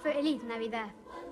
Feliz Navidad.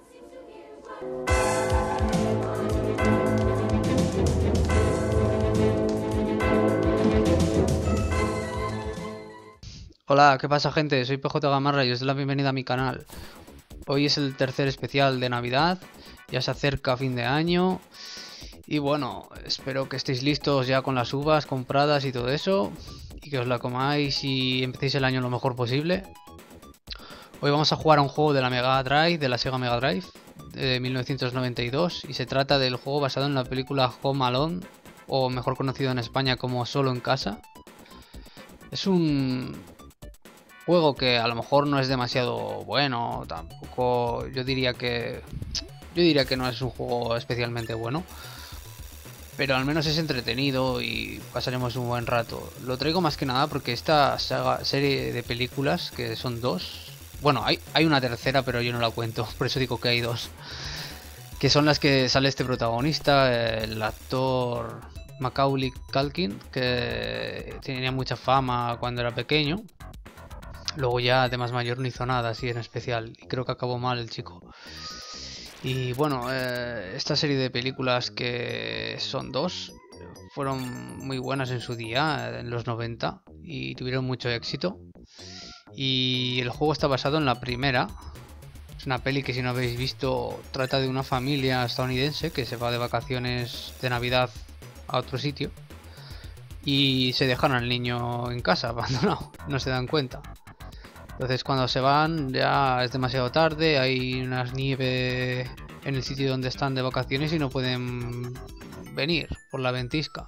Hola, ¿qué pasa, gente? Soy PJ Gamarra y os doy la bienvenida a mi canal. Hoy es el tercer especial de Navidad, ya se acerca fin de año y bueno, espero que estéis listos ya con las uvas compradas y todo eso y que os la comáis y empecéis el año lo mejor posible. Hoy vamos a jugar a un juego de la Mega Drive, de la Sega Mega Drive de 1992 y se trata del juego basado en la película Home Alone, o mejor conocido en España como Solo en Casa. Es un juego que a lo mejor no es demasiado bueno, tampoco yo diría que no es un juego especialmente bueno, pero al menos es entretenido y pasaremos un buen rato. Lo traigo más que nada porque esta serie de películas, que son dos, bueno, hay una tercera pero yo no la cuento, por eso digo que hay dos, que son las que sale este protagonista, el actor Macaulay Culkin, que tenía mucha fama cuando era pequeño. Luego ya de más mayor no hizo nada así en especial y creo que acabó mal el chico. Y bueno, esta serie de películas, que son dos, fueron muy buenas en su día, en los 90, y tuvieron mucho éxito. Y el juego está basado en la primera. Es una peli que, si no habéis visto, trata de una familia estadounidense que se va de vacaciones de Navidad a otro sitio y se dejan al niño en casa abandonado, no se dan cuenta. Entonces cuando se van ya es demasiado tarde, hay una nieve en el sitio donde están de vacaciones y no pueden venir por la ventisca.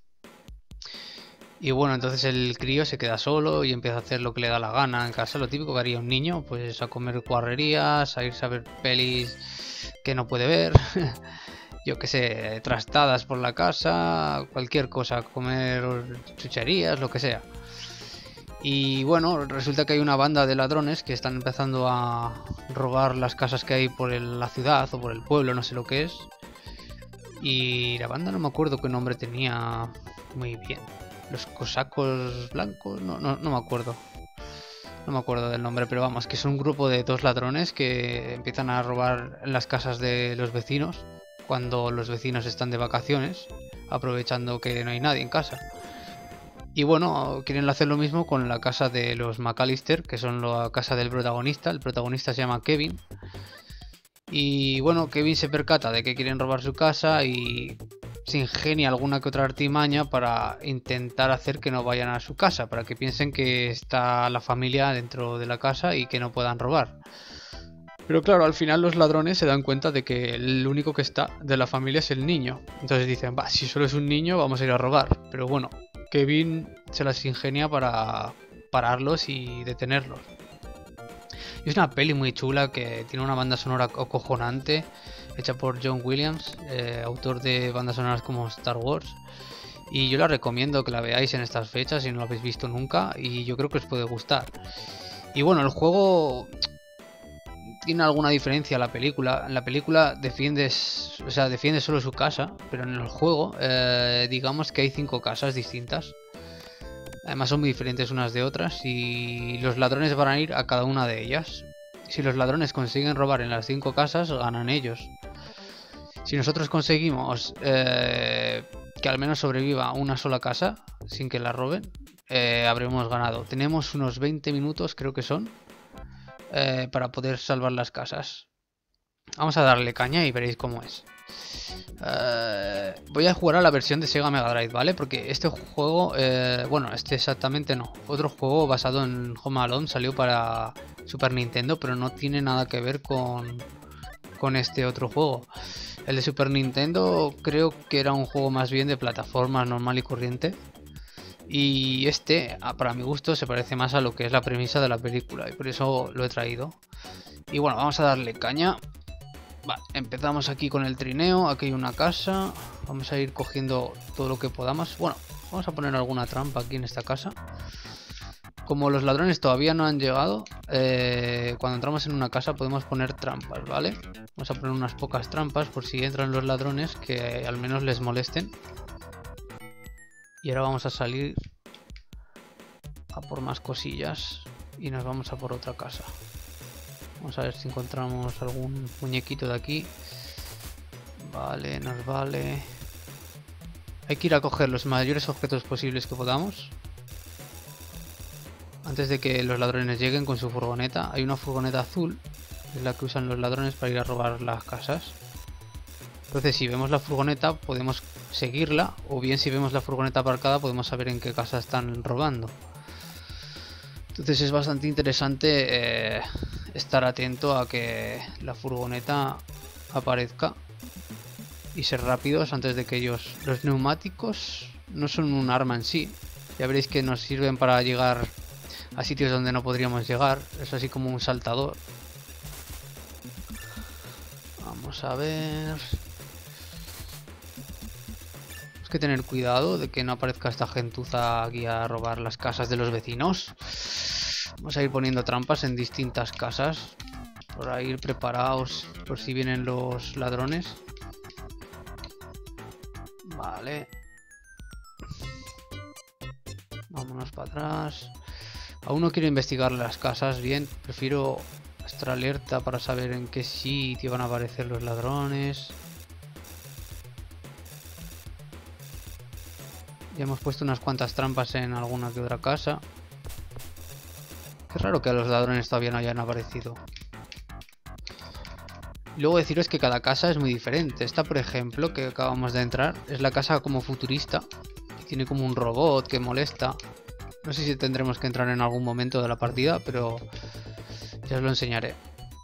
Y bueno, entonces el crío se queda solo y empieza a hacer lo que le da la gana en casa, lo típico que haría un niño, pues a comer guarrerías, a irse a ver pelis que no puede ver, yo que sé, trastadas por la casa, cualquier cosa, comer chucherías, lo que sea. Y bueno, resulta que hay una banda de ladrones que están empezando a robar las casas que hay por la ciudad o por el pueblo, no sé lo que es. Y la banda no me acuerdo qué nombre tenía muy bien. Los cosacos blancos, no me acuerdo. No me acuerdo del nombre, pero vamos, que es un grupo de dos ladrones que empiezan a robar en las casas de los vecinos cuando los vecinos están de vacaciones, aprovechando que no hay nadie en casa. Y bueno, quieren hacer lo mismo con la casa de los McAllister, que son la casa del protagonista. El protagonista se llama Kevin. Y bueno, Kevin se percata de que quieren robar su casa y se ingenia alguna que otra artimaña para intentar hacer que no vayan a su casa, para que piensen que está la familia dentro de la casa y que no puedan robar. Pero claro, al final los ladrones se dan cuenta de que el único que está de la familia es el niño. Entonces dicen, va, si solo es un niño vamos a ir a robar. Pero bueno, Kevin se las ingenia para pararlos y detenerlos. Y es una peli muy chula que tiene una banda sonora acojonante, hecha por John Williams, autor de bandas sonoras como Star Wars. Y yo la recomiendo que la veáis en estas fechas si no la habéis visto nunca, y yo creo que os puede gustar. Y bueno, el juego tiene alguna diferencia a la película. En la película defiende solo su casa, pero en el juego digamos que hay 5 casas distintas. Además son muy diferentes unas de otras y los ladrones van a ir a cada una de ellas. Si los ladrones consiguen robar en las 5 casas, ganan ellos. Si nosotros conseguimos que al menos sobreviva una sola casa sin que la roben, habremos ganado. Tenemos unos 20 minutos, creo que son, para poder salvar las casas. Vamos a darle caña y veréis cómo es. Voy a jugar a la versión de Sega Mega Drive, ¿vale? Porque este juego, bueno, este exactamente no. Otro juego basado en Home Alone salió para Super Nintendo, pero no tiene nada que ver con este otro juego. El de Super Nintendo creo que era un juego más bien de plataforma normal y corriente. Y este, para mi gusto, se parece más a lo que es la premisa de la película, y por eso lo he traído. Y bueno, vamos a darle caña. Vale, empezamos aquí con el trineo. Aquí hay una casa. Vamos a ir cogiendo todo lo que podamos. Bueno, vamos a poner alguna trampa aquí en esta casa. Como los ladrones todavía no han llegado, cuando entramos en una casa podemos poner trampas, ¿vale? Vamos a poner unas pocas trampas por si entran los ladrones, que al menos les molesten. Y ahora vamos a salir a por más cosillas y nos vamos a por otra casa. Vamos a ver si encontramos algún muñequito de aquí. Vale, nos vale. Hay que ir a coger los mayores objetos posibles que podamos antes de que los ladrones lleguen con su furgoneta. Hay una furgoneta azul, es la que usan los ladrones para ir a robar las casas. Entonces si vemos la furgoneta podemos seguirla, o bien si vemos la furgoneta aparcada podemos saber en qué casa están robando. Entonces es bastante interesante estar atento a que la furgoneta aparezca y ser rápidos antes de que ellos... Los neumáticos no son un arma en sí, ya veréis que nos sirven para llegar a sitios donde no podríamos llegar, es así como un saltador. Vamos a ver... Tenemos que tener cuidado de que no aparezca esta gentuza aquí a robar las casas de los vecinos. Vamos a ir poniendo trampas en distintas casas para ir preparados por si vienen los ladrones. Vale. Vámonos para atrás. Aún no quiero investigar las casas bien. Prefiero estar alerta para saber en qué sitio van a aparecer los ladrones. Ya hemos puesto unas cuantas trampas en alguna que otra casa. Qué raro que a los ladrones todavía no hayan aparecido. Y luego deciros que cada casa es muy diferente. Esta, por ejemplo, que acabamos de entrar, es la casa como futurista. Tiene como un robot que molesta. No sé si tendremos que entrar en algún momento de la partida, pero ya os lo enseñaré.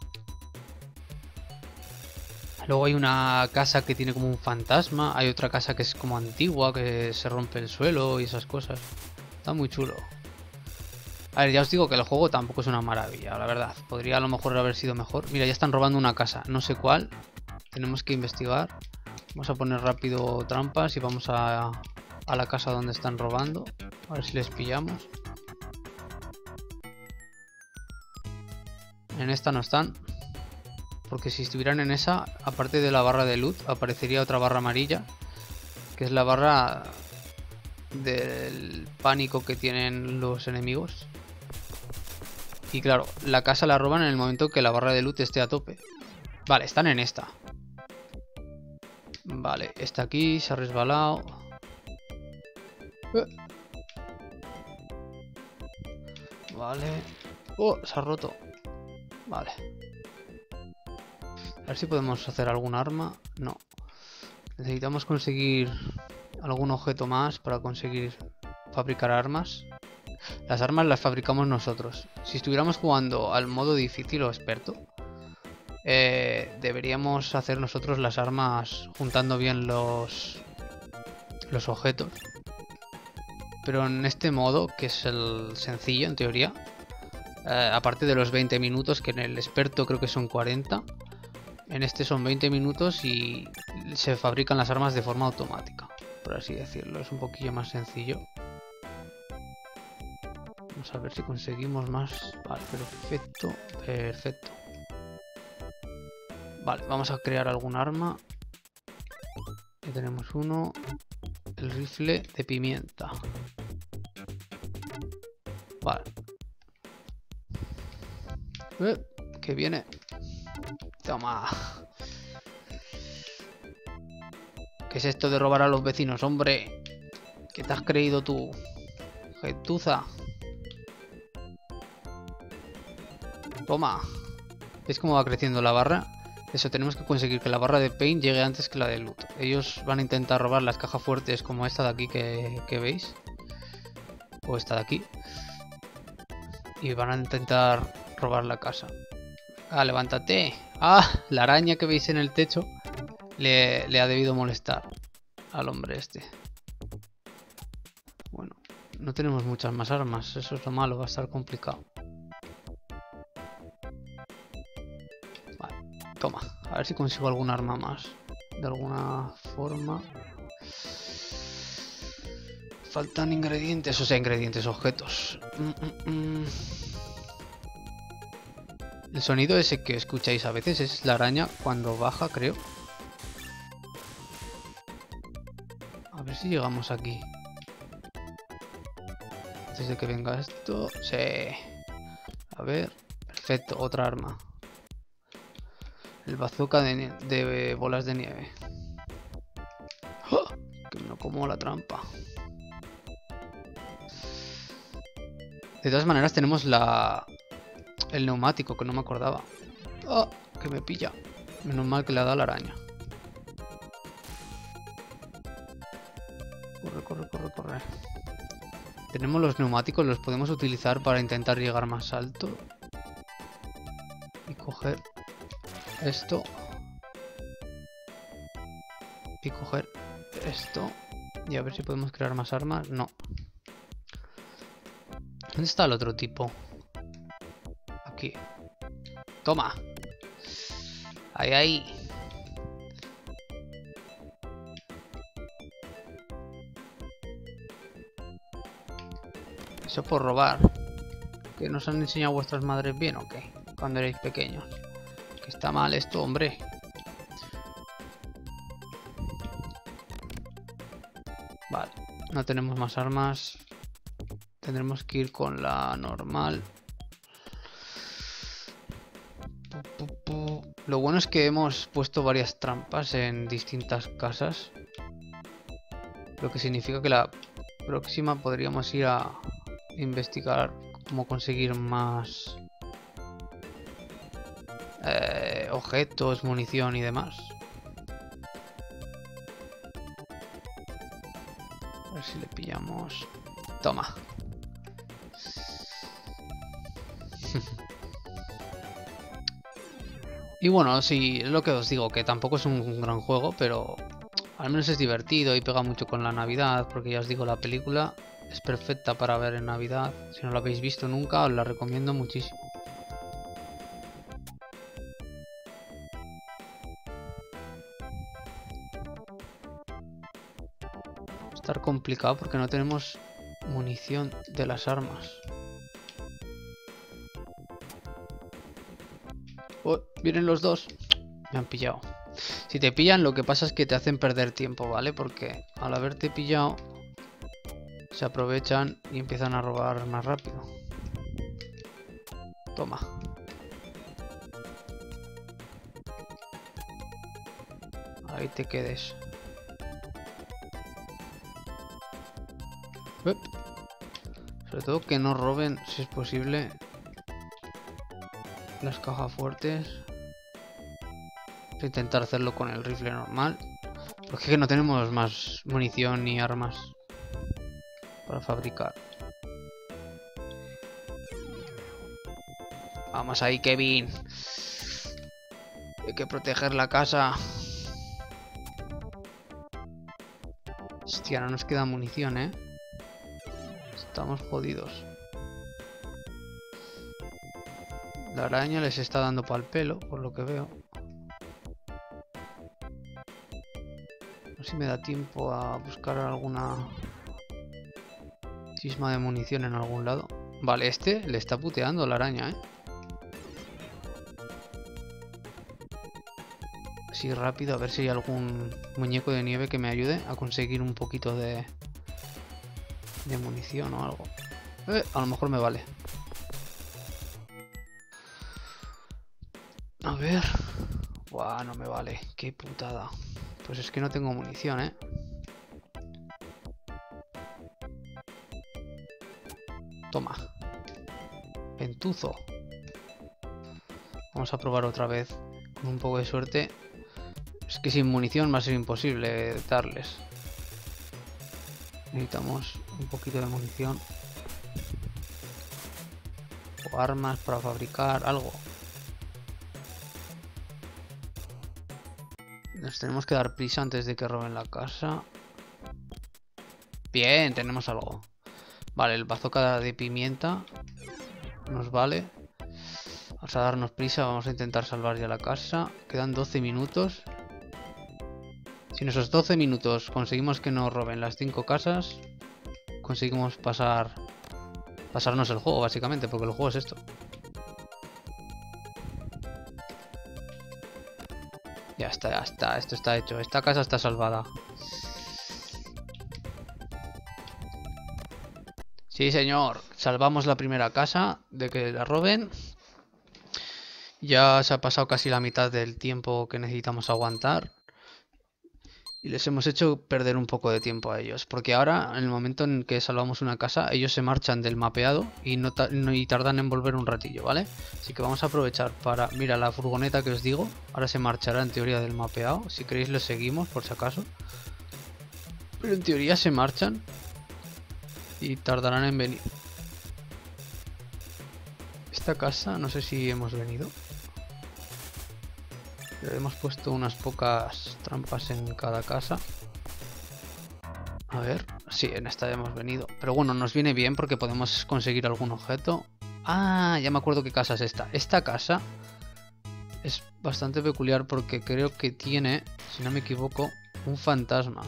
Luego hay una casa que tiene como un fantasma. Hay otra casa que es como antigua, que se rompe el suelo y esas cosas. Está muy chulo. A ver, ya os digo que el juego tampoco es una maravilla, la verdad. Podría a lo mejor haber sido mejor. Mira, ya están robando una casa, no sé cuál. Tenemos que investigar. Vamos a poner rápido trampas y vamos a la casa donde están robando. A ver si les pillamos. En esta no están. Porque si estuvieran en esa, aparte de la barra de loot, aparecería otra barra amarilla. Que es la barra del pánico que tienen los enemigos. Y claro, la casa la roban en el momento que la barra de loot esté a tope. Vale, están en esta. Vale, está aquí, se ha resbalado. Vale. Oh, se ha roto. Vale. A ver si podemos hacer algún arma. No. Necesitamos conseguir algún objeto más para conseguir fabricar armas. Las armas las fabricamos nosotros. Si estuviéramos jugando al modo difícil o experto, deberíamos hacer nosotros las armas juntando bien los objetos. Pero en este modo, que es el sencillo en teoría, aparte de los 20 minutos, que en el experto creo que son 40, en este son 20 minutos y se fabrican las armas de forma automática, por así decirlo. Es un poquillo más sencillo. Vamos a ver si conseguimos más. Vale, perfecto, perfecto. Vale, vamos a crear algún arma. Ya tenemos uno. El rifle de pimienta. Vale. Que viene. Toma. ¿Qué es esto de robar a los vecinos, hombre? ¿Qué te has creído tú, gentuza? Toma. ¿Veis cómo va creciendo la barra? Eso, tenemos que conseguir que la barra de paint llegue antes que la de loot. Ellos van a intentar robar las cajas fuertes como esta de aquí que veis. O esta de aquí. Y van a intentar robar la casa. Ah, levántate. Ah, la araña que veis en el techo le ha debido molestar al hombre este. Bueno, no tenemos muchas más armas. Eso es lo malo, va a estar complicado. Toma, a ver si consigo algún arma más. De alguna forma. Faltan ingredientes, o sea, ingredientes, objetos. El sonido ese que escucháis a veces es la araña cuando baja, creo. A ver si llegamos aquí. Antes de que venga esto. Sí. A ver. Perfecto, otra arma. El bazooka de bolas de nieve. ¡Oh! Que me lo como la trampa. De todas maneras tenemos el neumático, que no me acordaba. ¡Oh! Que me pilla. Menos mal que le ha dado la araña. Corre, corre, corre, corre. Tenemos los neumáticos, los podemos utilizar para intentar llegar más alto. Y coger esto. Y coger esto. Y a ver si podemos crear más armas. No. ¿Dónde está el otro tipo? Aquí. Toma. Ahí, ahí. Eso por robar. ¿Que nos han enseñado vuestras madres bien o qué? Cuando erais pequeños. Que está mal esto, hombre. Vale. No tenemos más armas. Tendremos que ir con la normal. Lo bueno es que hemos puesto varias trampas en distintas casas. Lo que significa que la próxima podríamos ir a investigar cómo conseguir más objetos, munición y demás. A ver si le pillamos. Toma. Y bueno, sí, es lo que os digo, que tampoco es un gran juego, pero al menos es divertido y pega mucho con la Navidad, porque ya os digo, la película es perfecta para ver en Navidad. Si no la habéis visto nunca, os la recomiendo muchísimo. Va a estar complicado porque no tenemos munición de las armas. Oh, vienen los dos. Me han pillado. Si te pillan, lo que pasa es que te hacen perder tiempo, ¿vale? Porque al haberte pillado, se aprovechan y empiezan a robar más rápido. Toma. Ahí te quedes. Sobre todo que no roben, si es posible, las cajas fuertes. Voy a intentar hacerlo con el rifle normal, porque es que no tenemos más munición ni armas para fabricar. Vamos ahí, Kevin. Hay que proteger la casa. Hostia, no nos queda munición, ¿eh? Estamos jodidos. La araña les está dando pa'l pelo, por lo que veo. No sé si me da tiempo a buscar alguna cisma de munición en algún lado. Vale, este le está puteando la araña, ¿eh? Así rápido, a ver si hay algún muñeco de nieve que me ayude a conseguir un poquito de munición o algo. A lo mejor me vale. A ver. Buah, no me vale. Qué putada. Pues es que no tengo munición, ¿eh? Toma. Ventuzo. Vamos a probar otra vez. Con un poco de suerte. Es que sin munición va a ser imposible darles. Necesitamos un poquito de munición. O armas para fabricar algo. Nos tenemos que dar prisa antes de que roben la casa. Bien, tenemos algo. Vale, el bazooka de pimienta nos vale. Vamos a darnos prisa, vamos a intentar salvar ya la casa. Quedan 12 minutos. Si en esos 12 minutos conseguimos que nos roben las 5 casas, conseguimos pasarnos el juego, básicamente, porque el juego es esto. Ya está, esto está hecho. Esta casa está salvada. Sí, señor. Salvamos la primera casa de que la roben. Ya se ha pasado casi la mitad del tiempo que necesitamos aguantar. Y les hemos hecho perder un poco de tiempo a ellos. Porque ahora, en el momento en que salvamos una casa, ellos se marchan del mapeado y y tardan en volver un ratillo, ¿vale? Así que vamos a aprovechar para... Mira, la furgoneta que os digo, ahora se marchará en teoría del mapeado. Si queréis lo seguimos, por si acaso. Pero en teoría se marchan y tardarán en venir. Esta casa, no sé si hemos venido. Pero hemos puesto unas pocas trampas en cada casa. A ver, sí, en esta ya hemos venido. Pero bueno, nos viene bien porque podemos conseguir algún objeto. Ah, ya me acuerdo qué casa es esta. Esta casa es bastante peculiar porque creo que tiene, si no me equivoco, un fantasma.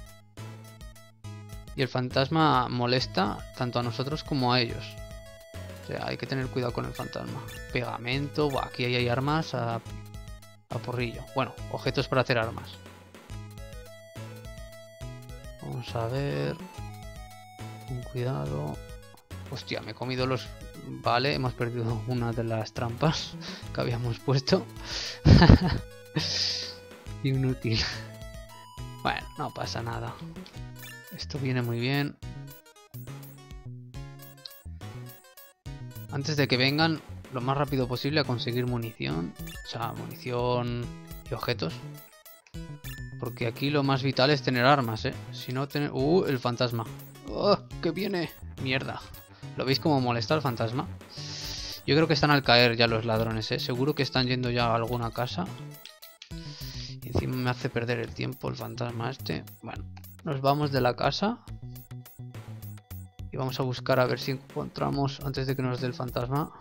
Y el fantasma molesta tanto a nosotros como a ellos. O sea, hay que tener cuidado con el fantasma. Pegamento, buah, aquí hay armas a porrillo. Bueno, objetos para hacer armas. Vamos a ver. Con cuidado. Hostia, me he comido los... Vale, hemos perdido una de las trampas que habíamos puesto. Inútil. Bueno, no pasa nada. Esto viene muy bien. Antes de que vengan, lo más rápido posible a conseguir munición. O sea, munición y objetos. Porque aquí lo más vital es tener armas, ¿eh? Si no tener... el fantasma. ¡Oh, que viene! Mierda. ¿Lo veis cómo molesta el fantasma? Yo creo que están al caer ya los ladrones, ¿eh? Seguro que están yendo ya a alguna casa. Y encima me hace perder el tiempo el fantasma este. Bueno, nos vamos de la casa. Y vamos a buscar a ver si encontramos antes de que nos dé el fantasma.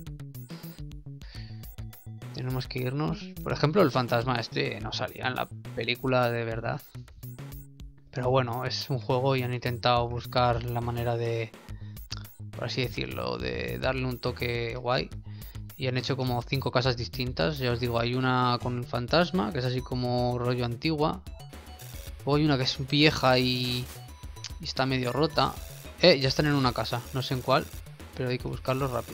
Tenemos que irnos. Por ejemplo, el fantasma este no salía en la película de verdad. Pero bueno, es un juego y han intentado buscar la manera de, por así decirlo, de darle un toque guay. Y han hecho como 5 casas distintas. Ya os digo, hay una con un fantasma, que es así como rollo antigua. Luego hay una que es vieja y está medio rota. Ya están en una casa, no sé en cuál, pero hay que buscarlo rápido.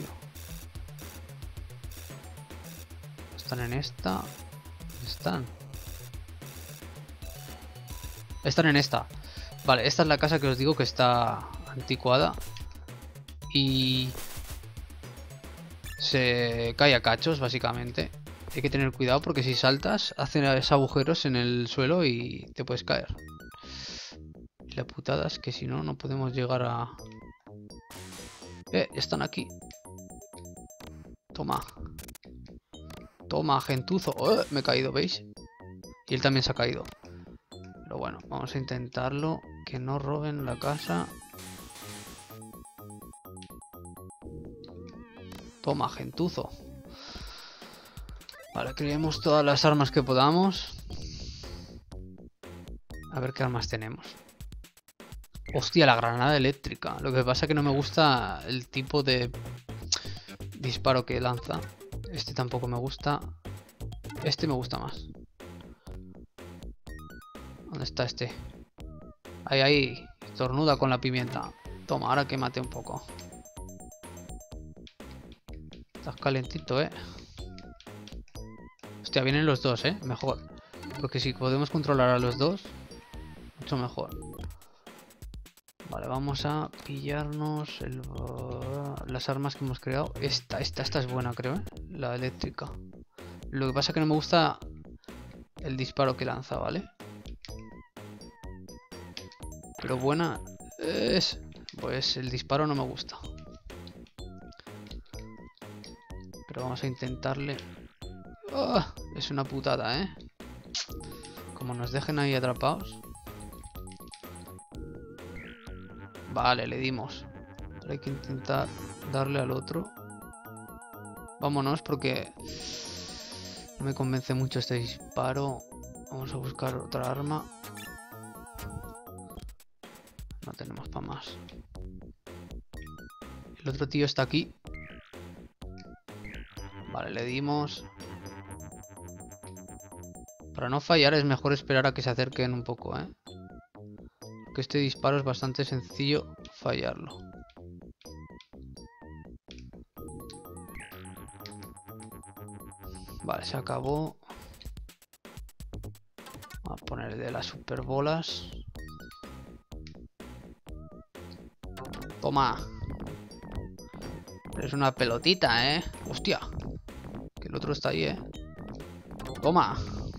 Están en esta. ¿Dónde están? Están en esta. Vale, esta es la casa que os digo que está anticuada. Y se cae a cachos, básicamente. Hay que tener cuidado porque si saltas, hacen agujeros en el suelo y te puedes caer. Y la putada es que si no, no podemos llegar a... están aquí. Toma. Toma, gentuzo. Me he caído, ¿veis? Y él también se ha caído. Pero bueno, vamos a intentarlo. Que no roben la casa. Toma, gentuzo. Vale, creemos todas las armas que podamos. A ver qué armas tenemos. Hostia, la granada eléctrica. Lo que pasa es que no me gusta el tipo de disparo que lanza. Este tampoco me gusta. Este me gusta más. ¿Dónde está este? Ahí, ahí. Estornuda con la pimienta. Toma, ahora quémate un poco. Estás calentito, ¿eh? Hostia, vienen los dos, ¿eh? Mejor. Porque si podemos controlar a los dos, mucho mejor. Vale, vamos a pillarnos las armas que hemos creado. Esta es buena, creo, ¿eh? La eléctrica. Lo que pasa es que no me gusta el disparo que lanza, ¿vale? Pero buena es... Pues el disparo no me gusta. Pero vamos a intentarle... ¡Oh! Es una putada, ¿eh? Como nos dejen ahí atrapados. Vale, le dimos. Ahora hay que intentar darle al otro. Vámonos porque no me convence mucho este disparo. Vamos a buscar otra arma. No tenemos para más. El otro tío está aquí. Vale, le dimos. Para no fallar es mejor esperar a que se acerquen un poco, ¿eh? Porque este disparo es bastante sencillo fallarlo. Vale, se acabó. Vamos a poner de las super bolas. Toma. Es una pelotita, ¿eh? Hostia. Que el otro está ahí, ¿eh? Toma.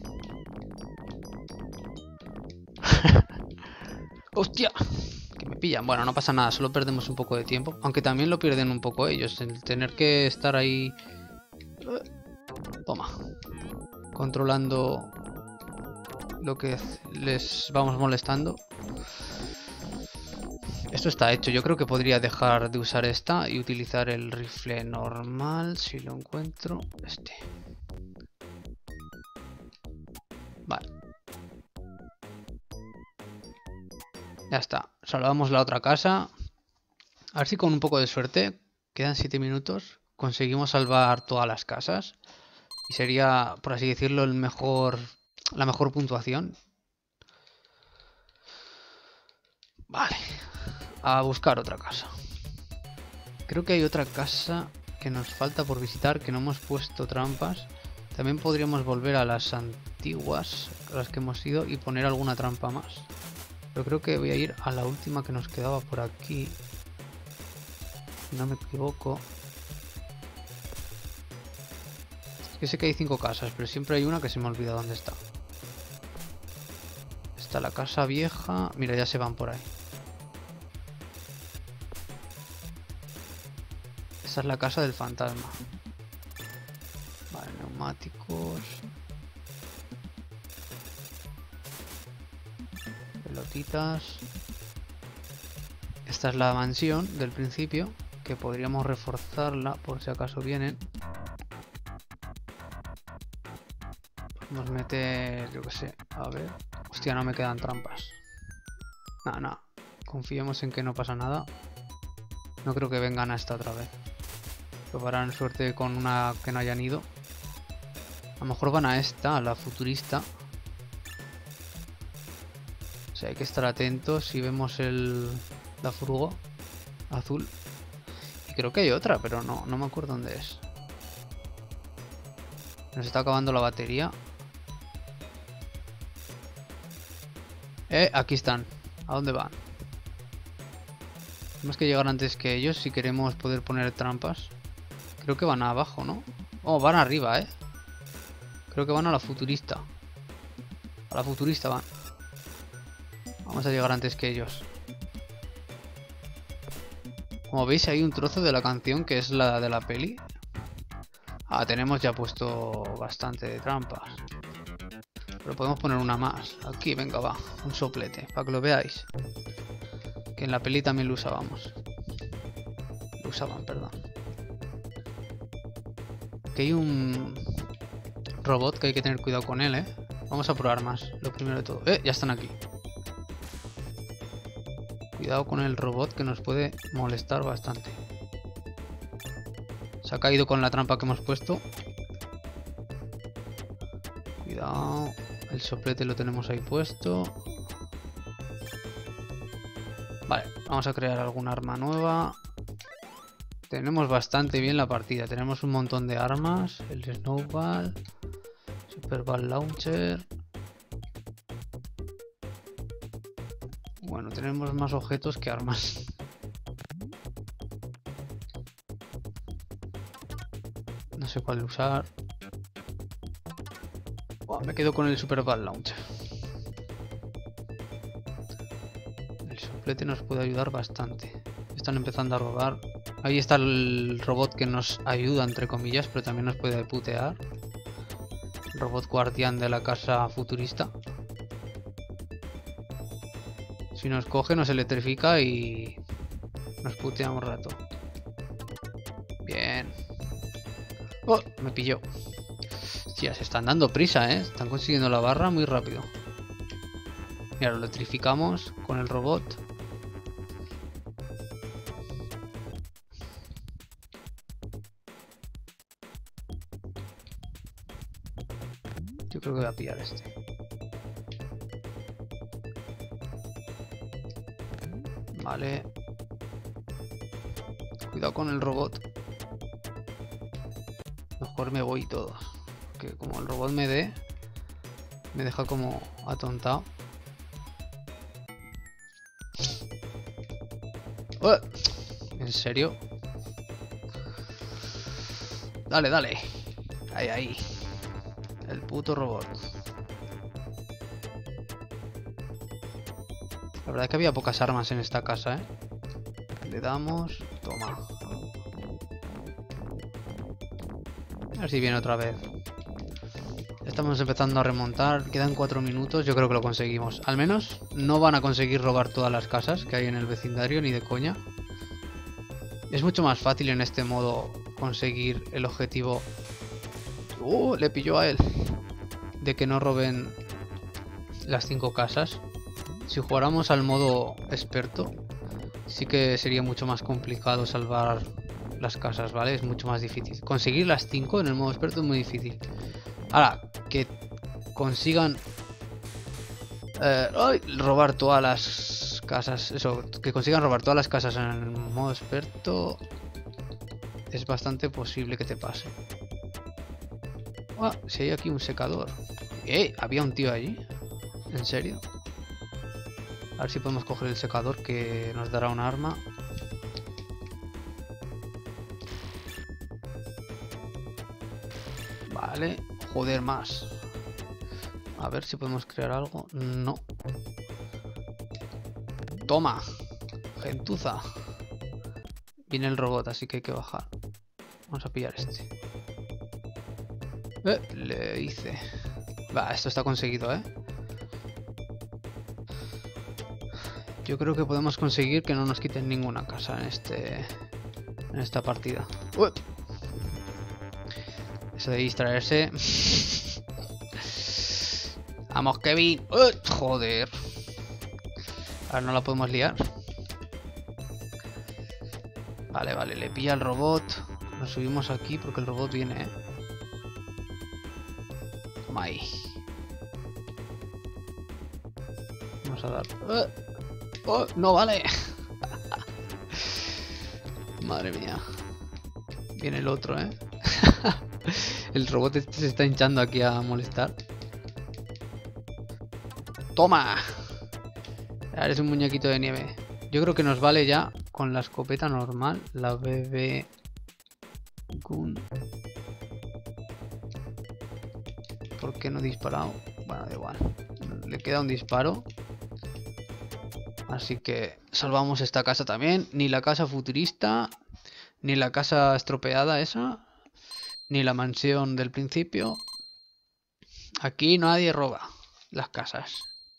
Hostia. Que me pillan. Bueno, no pasa nada. Solo perdemos un poco de tiempo. Aunque también lo pierden un poco ellos. El tener que estar ahí... Toma. Controlando lo que les vamos molestando. Esto está hecho. Yo creo que podría dejar de usar esta y utilizar el rifle normal. Si lo encuentro. Este. Vale. Ya está. Salvamos la otra casa. A ver si con un poco de suerte, quedan 7 minutos, conseguimos salvar todas las casas. Y sería, por así decirlo, la mejor puntuación. Vale. A buscar otra casa. Creo que hay otra casa que nos falta por visitar, que no hemos puesto trampas. También podríamos volver a las antiguas, a las que hemos ido, y poner alguna trampa más. Pero creo que voy a ir a la última que nos quedaba por aquí. Si no me equivoco. Es que sé que hay 5 casas, pero siempre hay una que se me olvida dónde está. Está la casa vieja. Mira, ya se van por ahí. Esta es la casa del fantasma. Vale, neumáticos. Pelotitas. Esta es la mansión del principio, que podríamos reforzarla por si acaso vienen. Podemos meter, yo que sé, a ver. Hostia, no me quedan trampas. No. Confiemos en que no pasa nada. No creo que vengan a esta otra vez. Probarán suerte con una que no hayan ido. A lo mejor van a esta, a la futurista. O sea, hay que estar atentos si vemos la furgo azul. Y creo que hay otra, pero no me acuerdo dónde es. Nos está acabando la batería. Aquí están. ¿A dónde van? Tenemos que llegar antes que ellos si queremos poder poner trampas. Creo que van abajo, ¿no? Oh, van arriba, Creo que van a la futurista. A la futurista van. Vamos a llegar antes que ellos. Como veis, hay un trozo de la canción que es la de la peli. Ah, tenemos ya puesto bastante de trampas. Pero podemos poner una más. Aquí, venga, va. Un soplete, para que lo veáis. Que en la peli también lo usábamos. Lo usaban, perdón. Aquí hay un robot que hay que tener cuidado con él, Vamos a probar más, lo primero de todo. Ya están aquí. Cuidado con el robot que nos puede molestar bastante. Se ha caído con la trampa que hemos puesto. Cuidado. El soplete lo tenemos ahí puesto. Vale, vamos a crear alguna arma nueva. Tenemos bastante bien la partida. Tenemos un montón de armas. El Snowball. Super Ball Launcher. Bueno, tenemos más objetos que armas. No sé cuál usar. Me quedo con el Super Ball Launcher. El soplete nos puede ayudar bastante. Están empezando a robar. Ahí está el robot que nos ayuda, entre comillas, pero también nos puede putear. El robot guardián de la casa futurista. Si nos coge, nos electrifica y nos putea un rato. Bien. Oh, me pilló. Hostia, se están dando prisa, Están consiguiendo la barra muy rápido. Mira, lo electrificamos con el robot. Yo creo que voy a pillar este. Vale. Cuidado con el robot. Mejor me voy todos. porque como el robot me deja como atontado. ¿En serio? Dale, dale. Ahí. El puto robot. La verdad es que había pocas armas en esta casa, ¿eh? Le damos... Toma. A ver si viene otra vez. Estamos empezando a remontar. Quedan 4 minutos. Yo creo que lo conseguimos. Al menos no van a conseguir robar todas las casas que hay en el vecindario, ni de coña. Es mucho más fácil en este modo conseguir el objetivo. Le pilló a él. De que no roben las 5 casas. Si jugáramos al modo experto, sí que sería mucho más complicado salvar las casas, ¿vale? Es mucho más difícil. Conseguir las 5 en el modo experto es muy difícil. Ahora, que consigan robar todas las casas. Eso, que consigan robar todas las casas en el modo experto es bastante posible que te pase. Si hay aquí un secador. Había un tío allí. ¿En serio? A ver si podemos coger el secador que nos dará un arma. Vale. Joder, más. A ver si podemos crear algo. No. Toma. Gentuza. Viene el robot, así que hay que bajar. Vamos a pillar este. Le hice. Va, esto está conseguido, ¿eh? Yo creo que podemos conseguir que no nos quiten ninguna casa en esta partida. Eso de distraerse. Vamos, Kevin. Joder. Ahora no la podemos liar. Vale, le pilla el robot. Nos subimos aquí porque el robot viene, ¿eh? Toma ahí. Vamos a dar... no vale. Madre mía. Viene el otro, ¿eh? El robot este se está hinchando aquí a molestar. ¡Toma! Ahora es un muñequito de nieve. Yo creo que nos vale ya con la escopeta normal. La BB Gun. ¿Por qué no he disparado? Bueno, da igual. Le queda un disparo. Así que salvamos esta casa también. Ni la casa futurista, ni la casa estropeada esa, ni la mansión del principio. Aquí nadie roba las casas.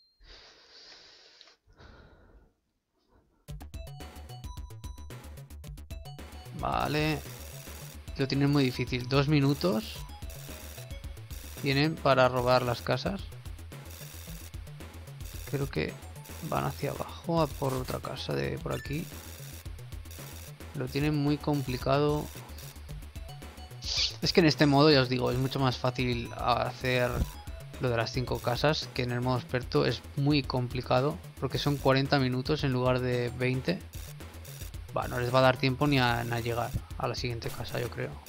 Vale. Lo tienen muy difícil. 2 minutos tienen para robar las casas. Creo que van hacia abajo a por otra casa de por aquí. Lo tienen muy complicado. Es que en este modo, ya os digo, es mucho más fácil hacer lo de las 5 casas, que en el modo experto es muy complicado, porque son 40 minutos en lugar de 20. No les va a dar tiempo ni a llegar a la siguiente casa, yo creo.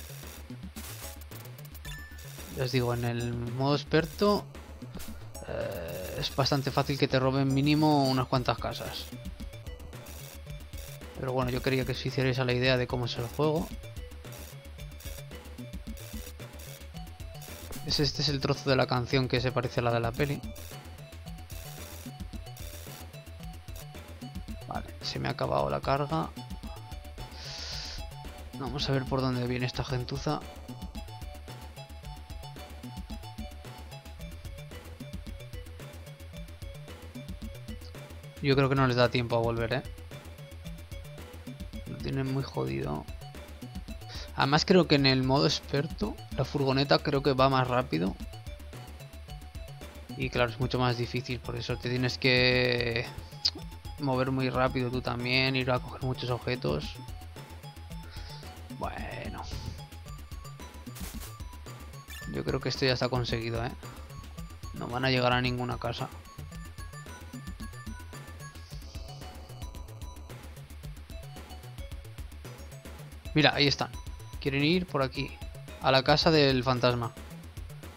Ya os digo, en el modo experto es bastante fácil que te roben mínimo unas cuantas casas. Pero bueno, yo quería que os hicierais a la idea de cómo es el juego. Este es el trozo de la canción que se parece a la de la peli. Vale, se me ha acabado la carga. Vamos a ver por dónde viene esta gentuza. Yo creo que no les da tiempo a volver, ¿eh? Lo tienen muy jodido. Además creo que en el modo experto la furgoneta creo que va más rápido. Y claro, es mucho más difícil, por eso te tienes que mover muy rápido tú también, ir a coger muchos objetos. Bueno. Yo creo que esto ya está conseguido, ¿eh? No van a llegar a ninguna casa. Mira, ahí están. Quieren ir por aquí, a la casa del fantasma.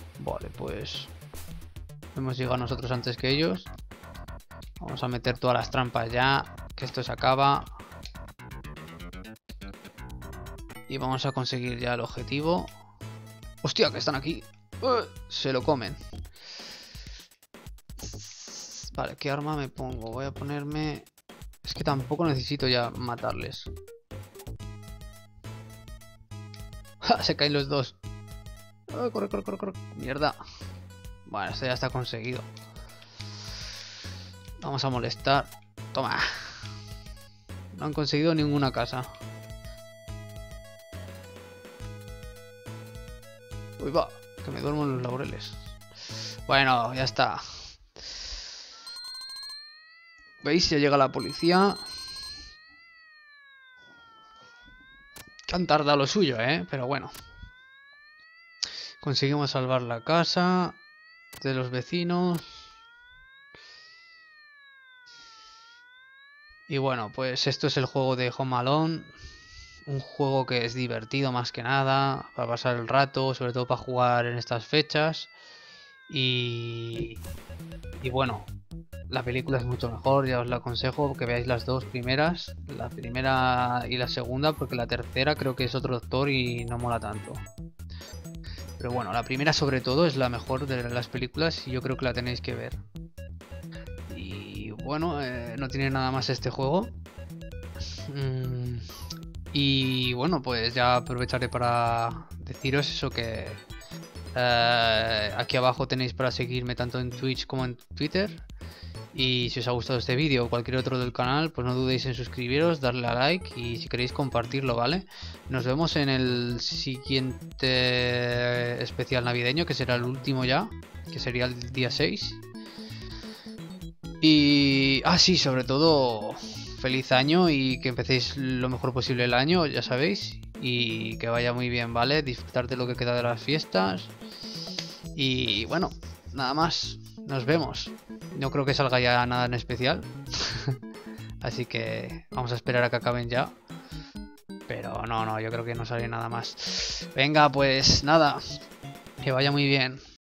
pues hemos llegado nosotros antes que ellos. Vamos a meter todas las trampas ya, que esto se acaba. Y vamos a conseguir ya el objetivo. ¡Hostia, que están aquí! Se lo comen. Vale, ¿qué arma me pongo? Voy a ponerme... Es que tampoco necesito ya matarles. ¡Ja! Se caen los dos. Corre, corre, corre, corre. Mierda. Bueno, esto ya está conseguido. Vamos a molestar. Toma. No han conseguido ninguna casa. Uy, va. Que me duermo en los laureles. Bueno, ya está. ¿Veis? Ya llega la policía. Que han tardado lo suyo, pero bueno. Conseguimos salvar la casa de los vecinos. Y bueno, pues esto es el juego de Home Alone. Un juego que es divertido más que nada, para pasar el rato, sobre todo para jugar en estas fechas. Y bueno, la película es mucho mejor, ya os la aconsejo que veáis las dos primeras, la primera y la segunda, porque la tercera creo que es otro doctor y no mola tanto. Pero bueno, la primera sobre todo es la mejor de las películas y yo creo que la tenéis que ver. Y bueno, no tiene nada más este juego. Y bueno, pues ya aprovecharé para deciros eso, que aquí abajo tenéis para seguirme tanto en Twitch como en Twitter. Y si os ha gustado este vídeo o cualquier otro del canal, pues no dudéis en suscribiros, darle a like y si queréis compartirlo, ¿vale? Nos vemos en el siguiente especial navideño, que será el último ya, que sería el día 6. Y... sí, sobre todo, feliz año y que empecéis lo mejor posible el año, ya sabéis. Y que vaya muy bien, ¿vale? Disfrutar de lo que queda de las fiestas. Y bueno, nada más. Nos vemos. No creo que salga ya nada en especial. Así que vamos a esperar a que acaben ya. Pero no, yo creo que no sale nada más. Venga, pues nada. Que vaya muy bien.